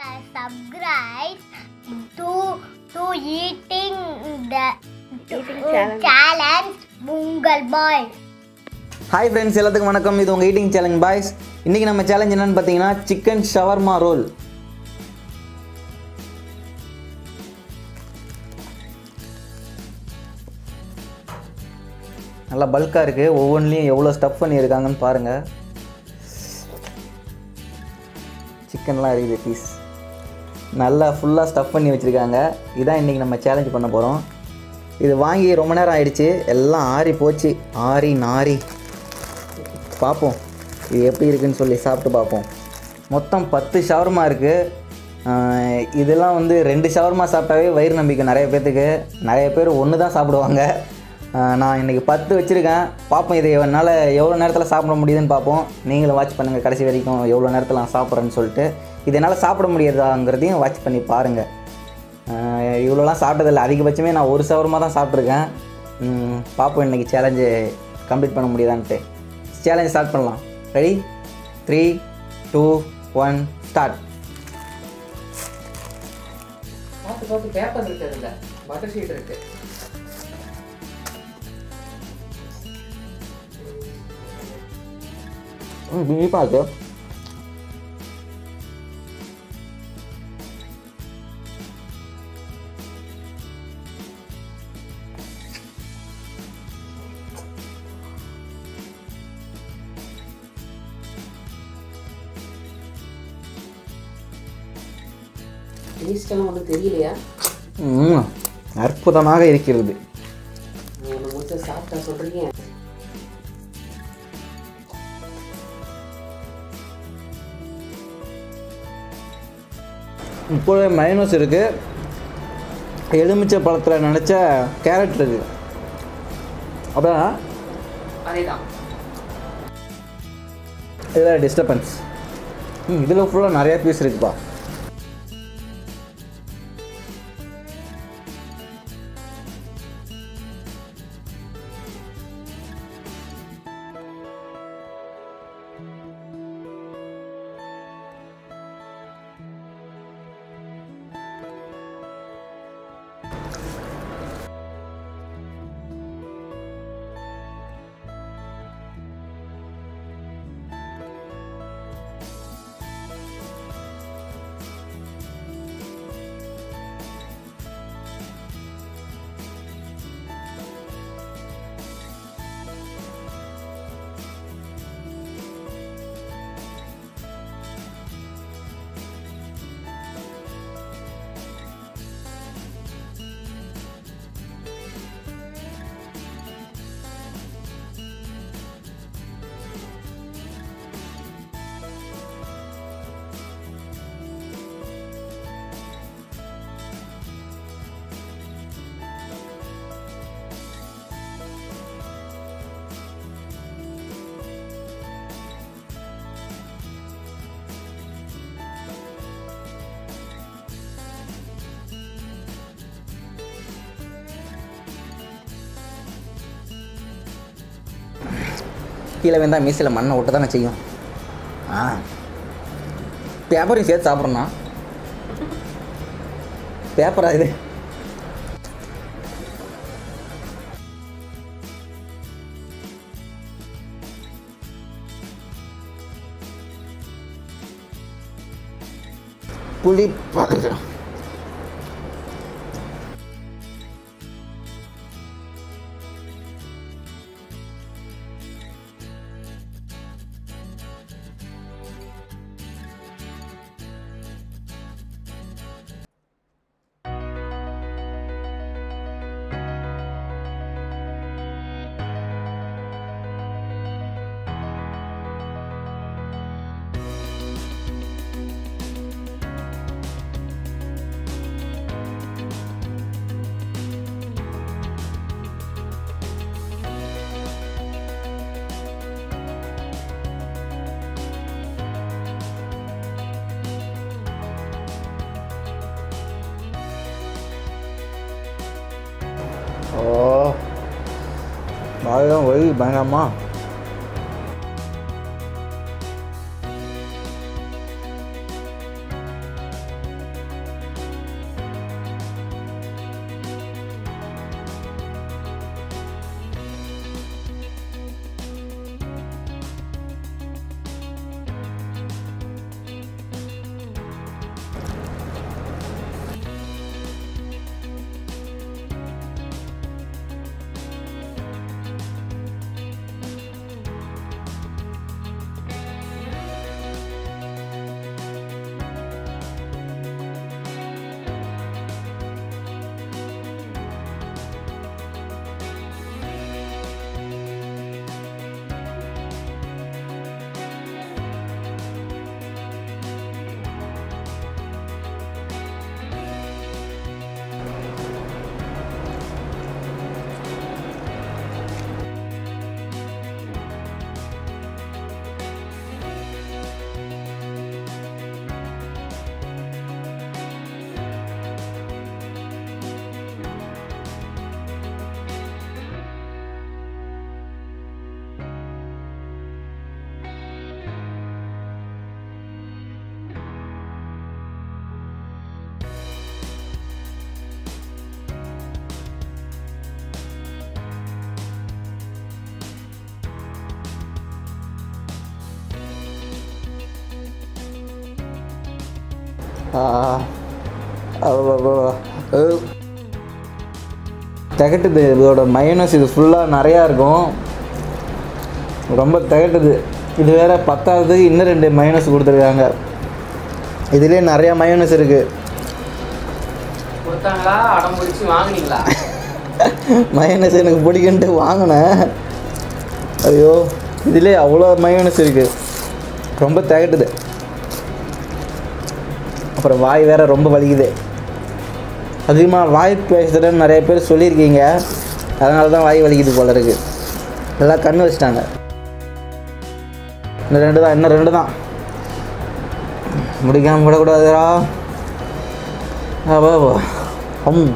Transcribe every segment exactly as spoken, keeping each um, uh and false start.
subscribe to to eating the eating challenge, challenge Bungal Boys. Hi friends, எல்லாத்துக்கும் வணக்கம். இது உங்க ஈட்டிங் சேலஞ்ச் பாய்ஸ். இன்னைக்கு நம்ம சேலஞ்ச் என்னன்னு பார்த்தீங்கன்னா சிக்கன் ஷவர்மா ரோல். நல்லா பல்காக இருக்குது. ஒவ்வொன்றிலையும் எவ்வளோ ஸ்டஃப் பண்ணியிருக்காங்கன்னு பாருங்கள். சிக்கன்லாம் இருக்குது பீஸ். நல்லா ஃபுல்லாக ஸ்டஃப் பண்ணி வச்சுருக்காங்க. இதான் இன்றைக்கி நம்ம சேலஞ்ச் பண்ண போகிறோம். இது வாங்கி ரொம்ப நேரம் ஆயிடுச்சு. எல்லாம் ஆறி போச்சு. ஆறி நாரி பார்ப்போம் இது எப்படி இருக்குதுன்னு சொல்லி சாப்பிட்டு பார்ப்போம். மொத்தம் பத்து ஷவர்மா இருக்குது. இதெல்லாம் வந்து ரெண்டு ஷவர்மா சாப்பிட்டாவே வயிறு நம்பிக்கை நிறைய பேர்த்துக்கு. நிறைய பேர் ஒன்று தான் சாப்பிடுவாங்க. நான் இன்றைக்கி பத்து வச்சுருக்கேன். பார்ப்போம் இதை என்னால் எவ்வளோ நேரத்தில் சாப்பிட முடியுதுன்னு பார்ப்போம். நீங்களும் வாட்ச் பண்ணுங்கள் கடைசி வரைக்கும் எவ்வளோ நேரத்தில் நான் சாப்பிட்றேன்னு சொல்லிட்டு. இது என்னால் சாப்பிட முடியாதாங்கிறதையும் வாட்ச் பண்ணி பாருங்கள். இவ்வளோலாம் சாப்பிட்டதில்லை. அதிகபட்சமே நான் ஒரு ஷவர்மா தான் சாப்பிட்ருக்கேன். பார்ப்போம் இன்றைக்கி சேலஞ்சு கம்ப்ளீட் பண்ண முடியுதான்ட்டு. சேலஞ்ச் ஸ்டார்ட் பண்ணலாம். Ready? Three two one start. பார்த்து பார்த்து பேப்பர் இருக்குது, இல்லை பட்டர் ஷீட் இருக்குது. ம் இனிப்பாக இருக்குது. டேஸ்டெல்லாம் ஒன்றும் தெரியலையா? ம் அற்புதமாக இருக்கிறது. ஒன்று முடிச்ச சாப்பிட்டா சொல்கிறீங்க. இப்போவே மைனஸ் இருக்குது. எலுமிச்சை பழத்தில் நினச்ச கேரட் இருக்குது. அதான் அதே தான். இதில் டிஸ்டர்பன்ஸ். ம் இதில் ஃபுல்லாக நிறையா பீஸ் இருக்குப்பா. கீழே வேண்டாம் மீசில் மண்ணை விட்டு தானே செய்யும். ஆ பேப்பரையும் சேர்த்து சாப்பிட்றோண்ணா. பேப்பரா இது? புளி Oh, bayang wei banyak mah. திகட்டுது. இதோட மயோனஸ் இது ஃபுல்லாக நிறையா இருக்கும், ரொம்ப திகட்டுது. இது வேறு பத்தாவதுக்கு இன்னும் ரெண்டு மயோனஸ் கொடுத்துருக்காங்க. இதுலேயே நிறையா மயோனஸ் இருக்குது. கொடுத்தாங்களா அடம் பிடிச்சி வாங்கினீங்களா? மயோனஸ் எனக்கு பிடிக்குன்ட்டு வாங்கினேன். ஐயோ இதுலேயே அவ்வளோ மயோனஸ் இருக்குது, ரொம்ப திகட்டுது. அப்புறம் வாய் வேறு ரொம்ப வலிக்குது. அதிகமாக வாய் பேசுகிறேன்னு நிறைய பேர் சொல்லியிருக்கீங்க, அதனால தான் வாய் வலிக்குது போல இருக்குது. எல்லாம் கண்ணு வச்சிட்டாங்க. இன்னும் ரெண்டு தான், இன்னும் ரெண்டு தான் முடிக்காமல் விடக்கூடாதுடா. அம்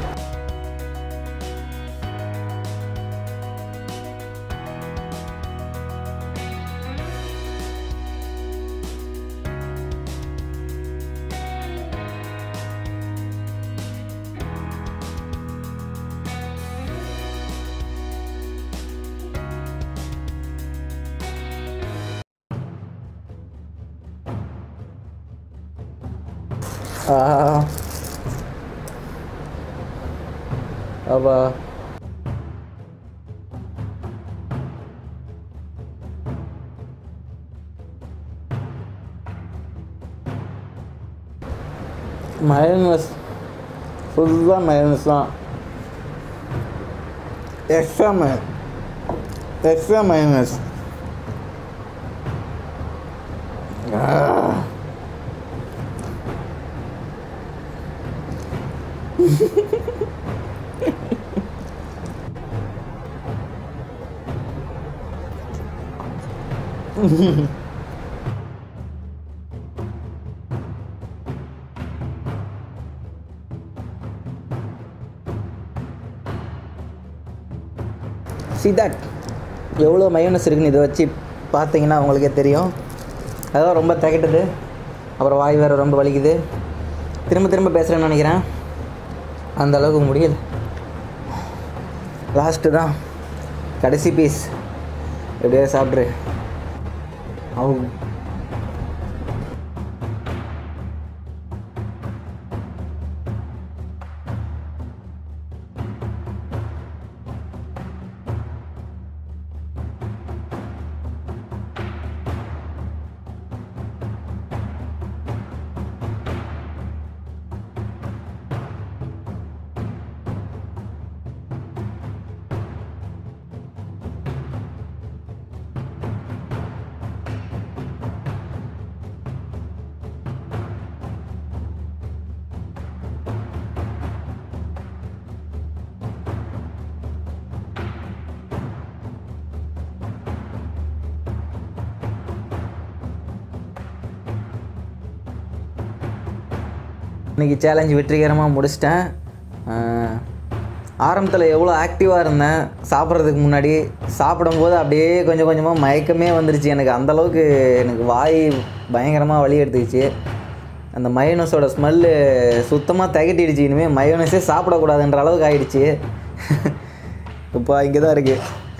அப்பா மயோனஸ் ஃபுல்லாக மயோனஸ் தான். Extra mayo extra mayonnaise. See that எவ்வளோ மயோனஸ் இருக்குன்னு இதை வச்சு பார்த்தீங்கன்னா உங்களுக்கே தெரியும். அதான் ரொம்ப திகட்டுது. அப்புறம் வாய் வேறு ரொம்ப வலிக்குது. திரும்ப திரும்ப பேசுகிறேன்னு நினைக்கிறேன், அந்த அளவுக்கு முடியல. லாஸ்ட்டு தான், கடைசி பீஸ். எப்படியா சாப்பிட்ரு. அவங்க இன்றைக்கி சேலஞ்சு வெற்றிகரமாக முடிச்சிட்டேன். ஆரம்பத்தில் எவ்வளோ ஆக்டிவாக இருந்தேன் சாப்பிட்றதுக்கு முன்னாடி, சாப்பிடும்போது அப்படியே கொஞ்சம் கொஞ்சமாக மயக்கமே வந்துருச்சு எனக்கு. அந்தளவுக்கு எனக்கு வாய் பயங்கரமாக வலி எடுத்துக்கிச்சு. அந்த மயோனஸோட ஸ்மெல்லு சுத்தமாக திகட்டிடுச்சு. இனிமேல் மயோனஸே சாப்பிடக்கூடாதுன்ற அளவுக்கு ஆகிடுச்சு. இப்போ இங்கே தான் இருக்குது.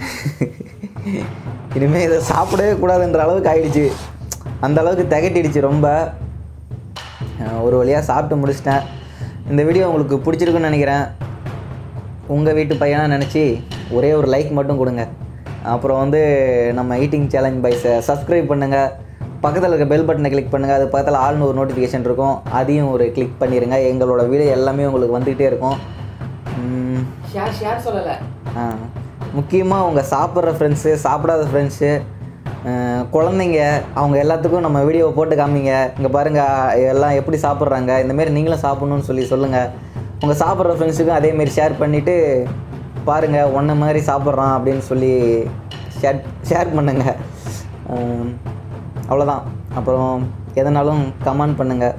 இனிமேல் இதை சாப்பிடவே கூடாதுன்ற அளவுக்கு ஆகிடுச்சு. அந்தளவுக்கு திகட்டிடுச்சு ரொம்ப. ஒரு வழியாக சாப்பிட்டு முடிச்சிட்டேன். இந்த வீடியோ உங்களுக்கு பிடிச்சிருக்குன்னு நினைக்கிறேன். உங்கள் வீட்டு பையனாக நினச்சி ஒரே ஒரு லைக் மட்டும் கொடுங்க. அப்புறம் வந்து நம்ம ஈட்டிங் சேலஞ்ச் பாய்ஸை சப்ஸ்கிரைப் பண்ணுங்கள். பக்கத்தில் இருக்க பெல் பட்டனை கிளிக் பண்ணுங்கள். அது பக்கத்தில் ஆல்னு ஒரு நோட்டிஃபிகேஷன் இருக்கும், அதையும் ஒரு கிளிக் பண்ணிடுங்க. எங்களோட வீடியோ எல்லாமே உங்களுக்கு வந்துக்கிட்டே இருக்கும். ஷேர் ஷேர் சொல்லலை. ஆ முக்கியமாக உங்கள் சாப்பிட்ற ஃப்ரெண்ட்ஸு, சாப்பிடாத ஃப்ரெண்ட்ஸு, குழந்தைங்க, அவங்க எல்லாத்துக்கும் நம்ம வீடியோவை போட்டு காமிங்க. இங்கே பாருங்கள் எல்லாம் எப்படி சாப்பிட்றாங்க, இந்தமாரி நீங்களும் சாப்பிட்ணுன்னு சொல்லி சொல்லுங்கள். உங்கள் சாப்பிட்ற ஃப்ரெண்ட்ஸுக்கும் அதேமாரி ஷேர் பண்ணிவிட்டு பாருங்கள் ஒன்றை மாதிரி சாப்பிட்றான் அப்படின்னு சொல்லி ஷேர் ஷேர் பண்ணுங்கள். அவ்வளோதான். அப்புறம் எதனாலும் கமெண்ட் பண்ணுங்கள்.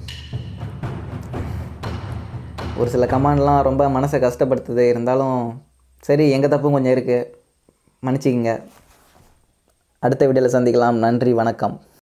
ஒரு சில கமெண்ட்லாம் ரொம்ப மனசை கஷ்டப்படுத்துது. இருந்தாலும் சரி, எங்கள் தப்பும் கொஞ்சம் இருக்குது, மன்னிச்சிக்கங்க. அடுத்த வீடியோவில் சந்திக்கலாம். நன்றி, வணக்கம்.